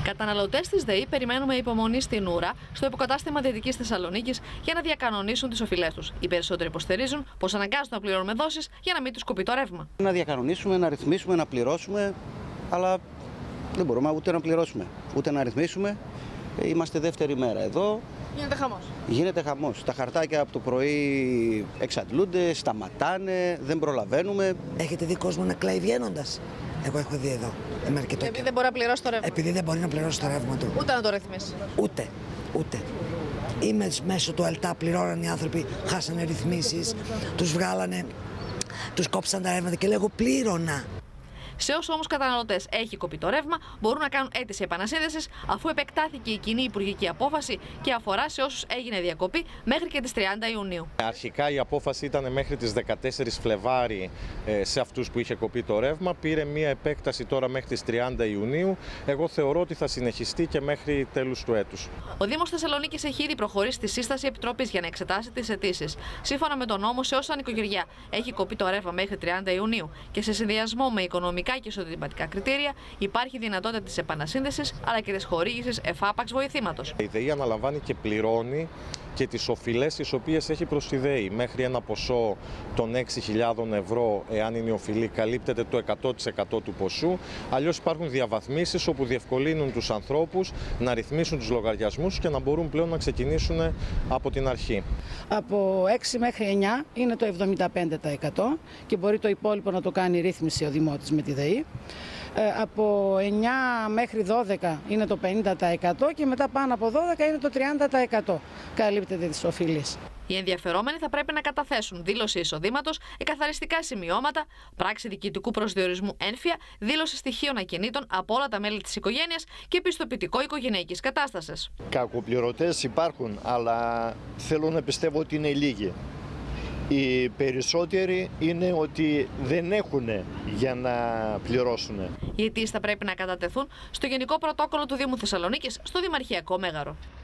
Καταναλωτές της ΔΕΗ περιμένουν με υπομονή στην ούρα στο υποκατάστημα Δυτικής Θεσσαλονίκης για να διακανονίσουν τις οφειλές τους. Οι περισσότεροι υποστηρίζουν πως αναγκάζονται να πληρώνουμε δόσεις για να μην τους κοπεί το ρεύμα. Να διακανονίσουμε, να ρυθμίσουμε, να πληρώσουμε, αλλά δεν μπορούμε ούτε να πληρώσουμε, ούτε να ρυθμίσουμε. Είμαστε δεύτερη μέρα εδώ. Γίνεται χαμός. Γίνεται χαμός. Τα χαρτάκια από το πρωί εξαντλούνται, σταματάνε, δεν προλαβαίνουμε. Έχετε δει κόσμο να κλαίει βγαίνοντας? Εγώ έχω δει εδώ. Επειδή δεν μπορεί να πληρώσει το ρεύμα. Επειδή δεν μπορεί να πληρώσει το ρεύμα του. Ούτε να το ρυθμίσει. Ούτε. Είμαι μέσω του ΕΛΤΑ, πληρώναν οι άνθρωποι, χάσανε ρυθμίσεις, τους βγάλανε, τους κόψαν τα ρεύματα και λέγω πλήρωνα. Σε όσους όμως καταναλωτές έχει κοπεί το ρεύμα, μπορούν να κάνουν αίτηση επανασύνδεσης, αφού επεκτάθηκε η κοινή υπουργική απόφαση και αφορά σε όσους έγινε διακοπή μέχρι και τις 30 Ιουνίου. Αρχικά η απόφαση ήταν μέχρι τις 14 Φλεβάρι σε αυτούς που είχε κοπεί το ρεύμα. Πήρε μία επέκταση τώρα μέχρι τις 30 Ιουνίου. Εγώ θεωρώ ότι θα συνεχιστεί και μέχρι τέλους του έτους. Ο Δήμος Θεσσαλονίκης έχει ήδη προχωρήσει στη σύσταση επιτροπής για να εξετάσει τις αιτήσεις. Σύμφωνα με τον νόμο, σε όσα νοικοκυριά έχει κοπεί το ρεύμα μέχρι 30 Ιουνίου και σε συνδυασμό με οικονομικά και εισοδηματικά κριτήρια, υπάρχει δυνατότητα της επανασύνδεσης αλλά και της χορήγησης εφάπαξ βοηθήματος. Η ΔΕΗ αναλαμβάνει και πληρώνει και τις οφειλές τις οποίες έχει προς τη ΔΕΗ. Μέχρι ένα ποσό των 6.000 ευρώ, εάν είναι η οφειλή, καλύπτεται το 100% του ποσού. Αλλιώς υπάρχουν διαβαθμίσεις όπου διευκολύνουν τους ανθρώπους να ρυθμίσουν τους λογαριασμούς και να μπορούν πλέον να ξεκινήσουν από την αρχή. Από 6 μέχρι 9 είναι το 75% και μπορεί το υπόλοιπο να το κάνει ρύθμιση ο Δημότης με τη ΔΕΗ. Από 9 μέχρι 12 είναι το 50% και μετά πάνω από 12 είναι το 30%. Καλύπτεται τις οφειλές. Οι ενδιαφερόμενοι θα πρέπει να καταθέσουν δήλωση εισοδήματος, εκαθαριστικά σημειώματα, πράξη διοικητικού προσδιορισμού ένφια, δήλωση στοιχείων ακινήτων από όλα τα μέλη της οικογένειας και πιστοποιητικό οικογενειακής κατάστασης. Κακοπληρωτές υπάρχουν, αλλά θέλω να πιστεύω ότι είναι λίγοι. Οι περισσότεροι είναι ότι δεν έχουν για να πληρώσουν. Οι αιτήσεις θα πρέπει να κατατεθούν στο Γενικό Πρωτόκολλο του Δήμου Θεσσαλονίκης στο Δημαρχιακό Μέγαρο.